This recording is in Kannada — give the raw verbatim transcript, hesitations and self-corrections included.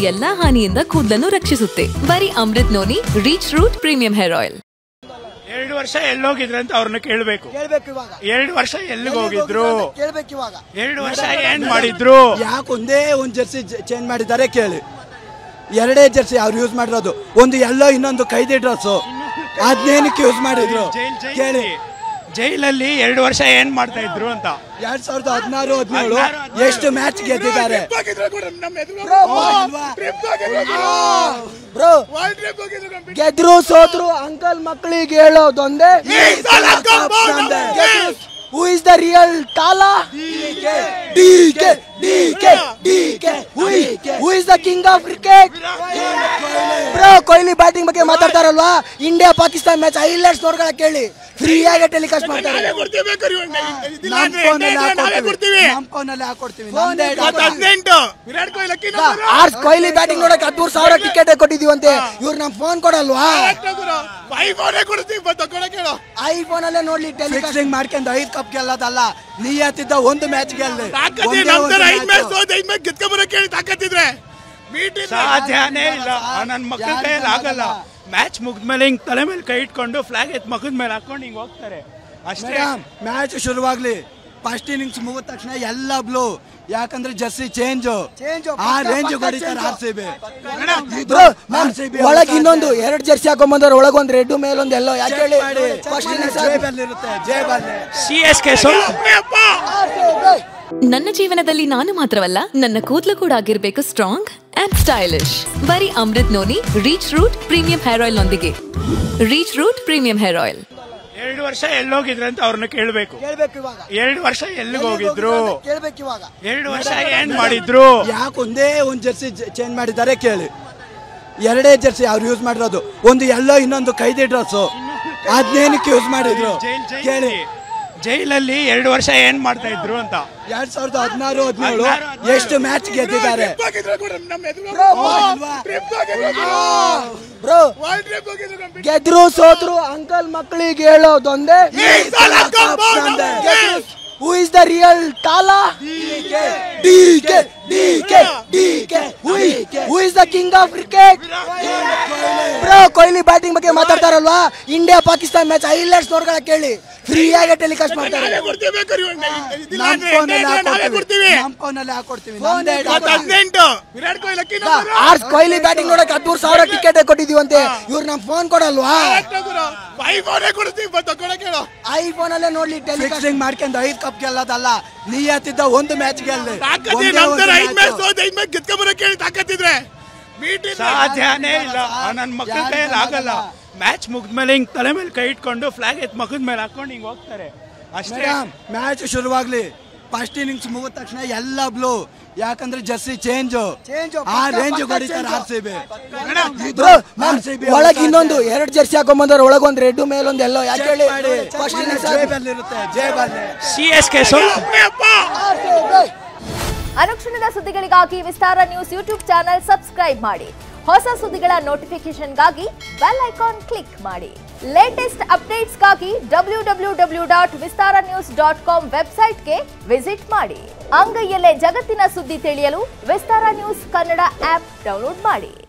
ಎಲ್ಲಾ ಹಾನಿಯಿಂದ ಕೂದಲನ್ನು ರಕ್ಷಿಸುತ್ತೆ. ಬರೀ Amrit noni reach root premium hair oil. ಎರಡು ವರ್ಷ ಎಲ್ಲೋಗಿದ್ರು ಅಂತ ಅವ್ರನ್ನ ಕೇಳಬೇಕು. ಎರಡು ವರ್ಷ ಎಲ್ಲಿಗೆ ಹೋಗಿದ್ರು, ಎರಡು ವರ್ಷ ಏನ್ ಮಾಡಿದ್ರು, ಯಾಕೆ ಒಂದೇ ಒಂದ್ ಜರ್ಸಿ ಚೇಂಜ್ ಮಾಡಿದ್ದಾರೆ ಕೇಳಿ. ಎರಡೇ ಜರ್ಸಿ ಅವ್ರು ಯೂಸ್ ಮಾಡಿರೋದು, ಒಂದು ಎಲ್ಲೋ ಇನ್ನೊಂದು ಕೈದಿ ಡ್ರೆಸ್, ಅದ್ನೇನಕ್ಕೆ ಯೂಸ್ ಮಾಡಿದ್ರು ಕೇಳಿ. ಜೈಲಲ್ಲಿ ಎರಡು ವರ್ಷ ಏನ್ ಮಾಡ್ತಾ ಇದ್ರು ಅಂತ. ಎರಡ್ ಸಾವಿರದ ಹದಿನಾರು ಹದಿನೇಳು ಎಷ್ಟು ಮ್ಯಾಚ್ ಗೆದ್ದಿದ್ದಾರೆ ಗೆದ್ರು ಸೋತ್ರು. ಅಂಕಲ್ ಮಕ್ಕಳಿಗೆ ಹೇಳೋದೊಂದೇ, Who is the real Tala? D K D K D K Who is, who is the king of cricket? Bro, Kohli batting ಬಗ್ಗೆ ಮಾತಾಡ್ತಾರಲ್ವಾ, ಇಂಡಿಯಾ ಪಾಕಿಸ್ತಾನ ಮ್ಯಾಚ್ ಹೈಲೈಟ್ಸ್ ನೋಡ್ಕೊಳ್ಳ ಕೇಳಿ, ಫ್ರೀ ಆಗಿ ಟೆಲಿಕಾಸ್ಟ್ ಮಾಡ್ತಾರೆ. ಕೊಹ್ಲಿ ಬ್ಯಾಟಿಂಗ್ ನೋಡಕ್ ಹದಿಮೂರು ಸಾವಿರ ಟಿಕೆಟ್ ಕೊಟ್ಟಿದೀವಂತೆ, ಇವ್ರು ನಮ್ ಫೋನ್ ಕೊಡಲ್ವಾ? ಐಫೋನ್ ಅಲ್ಲೇ ನೋಡ್ಲಿ ಟೆಲಿಕಾಸ್ಟಿಂಗ್ ಮಾಡ್ಕೊಂಡು ಐದ್ ಕಪ್ ಗೆಲ್ಲೋದಲ್ಲ, ನೀ ಹತ್ತಿದ್ದ ಒಂದು ಮ್ಯಾಚ್ ಗೆಲ್ಲೆ ಸಾಧ್ಯನೇ ಇಲ್ಲ. ನನ್ ಮಕ್ಕಳ ಕೈಯಲ್ಲಿ ಆಗಲ್ಲ. ಮ್ಯಾಚ್ ಮುಗಿದ್ಮೇಲೆ ಹಿಂಗ್ ತಲೆ ಮೇಲೆ ಕೈ ಇಟ್ಕೊಂಡು ಫ್ಲಾಗ್ ಎತ್ ಮಗದ ಮೇಲೆ ಹಾಕೊಂಡು ಹಿಂಗ್ ಹೋಗ್ತಾರೆ ಅಷ್ಟೇ. ಮ್ಯಾಚ್ ಶುರುವಾಗ್ಲಿ, ಫಸ್ಟ್ ಇನ್ನಿಂಗ್ಸ್ ಮುಗಿದ ತಕ್ಷಣ ಎಲ್ಲ ಬ್ಲೂ, ಯಾಕಂದ್ರೆ ಜರ್ಸಿ ಚೇಂಜ್ ಆ ರೇಂಜ್ ಹೊಡಿತಾರೆ ಆರ್ ಸಿ ಬಿ. ಒಳಗೆ ಇನ್ನೊಂದು ಎರಡು ಜರ್ಸಿ ಹಾಕೊಂಡ್ಬಂದ್ರೆ ಒಳಗೊಂದು ರೆಡ್ ಮೇಲೊಂದು ಎಲ್ಲೋ, ಯಾಕೆ ಹೇಳಿ? C S K. ನನ್ನ ಜೀವನದಲ್ಲಿ ನಾನು ಮಾತ್ರವಲ್ಲ, ನನ್ನ ಕೂದಲು ಕೂಡ ಆಗಿರ್ಬೇಕು ಸ್ಟ್ರಾಂಗ್ ಅಂಡ್ ಸ್ಟೈಲಿಶ್. ಬರೀ Amrit noni reach root premium hair oil ನೊಂದಿಗೆ. Reach root premium hair oil. ಎರಡು ವರ್ಷ ಎಲ್ಲೋಗಿದ್ರು ಅಂತ ಅವ್ರನ್ನ ಕೇಳಬೇಕು. ಎರಡು ವರ್ಷ ಎಲ್ಲಿಗೆ ಹೋಗಿದ್ರು, ಎರಡು ವರ್ಷ ಏನ್ ಮಾಡಿದ್ರು, ಯಾಕೆ ಒಂದೇ ಒಂದ್ ಜರ್ಸಿ ಚೇಂಜ್ ಮಾಡಿದ್ದಾರೆ ಕೇಳಿ. ಎರಡೇ ಜರ್ಸಿ ಅವ್ರು ಯೂಸ್ ಮಾಡಿರೋದು, ಒಂದು ಎಲ್ಲೋ ಇನ್ನೊಂದು ಕೈದಿ ಡ್ರೆಸ್, ಅದ್ನೇನಕ್ಕೆ ಯೂಸ್ ಮಾಡಿದ್ರು ಕೇಳಿ. ಜೈಲಲ್ಲಿ ಎರಡು ವರ್ಷ ಏನ್ ಮಾಡ್ತಾ ಇದ್ರು ಅಂತ. ಎರಡ್ ಸಾವಿರದ ಹದಿನಾರು ಹದಿನೇಳು ಎಷ್ಟು ಮ್ಯಾಚ್ ಗೆದ್ದಿದ್ದಾರೆ ಗೆದ್ರು ಸೋತ್ರು. ಅಂಕಲ್ ಮಕ್ಕಳಿಗೆ ಹೇಳೋದೊಂದೇ, Who is the real Tala? D K D K D K Who is, who is the king of cricket? Bro, Kohli batting ಬಗ್ಗೆ ಮಾತಾಡ್ತಾರಲ್ವಾ, ಇಂಡಿಯಾ ಪಾಕಿಸ್ತಾನ ಮ್ಯಾಚ್ ಹೈಲೈಟ್ಸ್ ನೋಡ್ಕೊಳ್ಳ ಕೇಳಿ, ಫ್ರೀ ಆಗಿ ಟೆಲಿಕಾಸ್ಟ್ ಮಾಡ್ತಾರೆ. ಕೊಹ್ಲಿ ಬ್ಯಾಟಿಂಗ್ ನೋಡಕ್ ಹದಿಮೂರು ಸಾವಿರ ಟಿಕೆಟ್ ಕೊಟ್ಟಿದೀವಂತೆ, ಇವ್ರು ನಮ್ ಫೋನ್ ಕೊಡಲ್ವಾ? ಐಫೋನ್ ಅಲ್ಲೇ ನೋಡ್ಲಿ ಟೆಲಿಕಾಸ್ಟಿಂಗ್ ಮಾಡ್ಕೊಂಡು ಐದ್ ಕಪ್ ಗೆಲ್ಲೋದಲ್ಲ, ನೀ ಹತ್ತಿದ್ದ ಒಂದು ಮ್ಯಾಚ್ ಗೆಲ್ಲೆ ಸಾಧ್ಯನೇ ಇಲ್ಲ. ನನ್ ಮಕ್ಕಳ ಕೈಯಲ್ಲಿ ಆಗಲ್ಲ. ಮ್ಯಾಚ್ ಮುಗಿದ್ಮೇಲೆ ಹಿಂಗ್ ತಲೆ ಮೇಲೆ ಕೈ ಇಟ್ಕೊಂಡು ಫ್ಲಾಗ್ ಎತ್ ಮಗದ ಮೇಲೆ ಹಾಕೊಂಡು ಹಿಂಗ್ ಹೋಗ್ತಾರೆ ಅಷ್ಟೇ. ಮ್ಯಾಚ್ ಶುರುವಾಗ್ಲಿ, ಫಸ್ಟ್ ಇನ್ನಿಂಗ್ಸ್ ಮುಗಿದ ತಕ್ಷಣ ಎಲ್ಲ ಬ್ಲೂ, ಯಾಕಂದ್ರೆ ಜರ್ಸಿ ಚೇಂಜ್ ಆ ರೇಂಜ್ ಹೊಡಿತಾರೆ ಆರ್ ಸಿ ಬಿ. ಒಳಗೆ ಇನ್ನೊಂದು ಎರಡು ಜರ್ಸಿ ಹಾಕೊಂಡ್ಬಂದ್ರೆ ಒಳಗೊಂದು ರೆಡ್ ಮೇಲೊಂದು ಎಲ್ಲೋ, ಯಾಕೆ ಹೇಳಿ? C S K. ಅನುಕ್ಷಣದ ಸುದ್ದಿಗಳಿಗಾಗಿ Vistara news YouTube channel subscribe ಮಾಡಿ. ಹೊಸ ಸುದ್ದಿಗಳ ನೋಟಿಫಿಕೇಶನ್ಗಾಗಿ ಬೆಲ್ ಐಕಾನ್ ಕ್ಲಿಕ್ ಮಾಡಿ. ಲೇಟೆಸ್ಟ್ ಅಪ್ಡೇಟ್ಸ್ಗಾಗಿ W W W dot Vistara news dot com ವೆಬ್ಸೈಟ್ಗೆ ವಿಸಿಟ್ ಮಾಡಿ. ಅಂಗೈಯಲ್ಲೇ ಜಗತ್ತಿನ ಸುದ್ದಿ ತಿಳಿಯಲು Vistara news Kannada app download ಮಾಡಿ.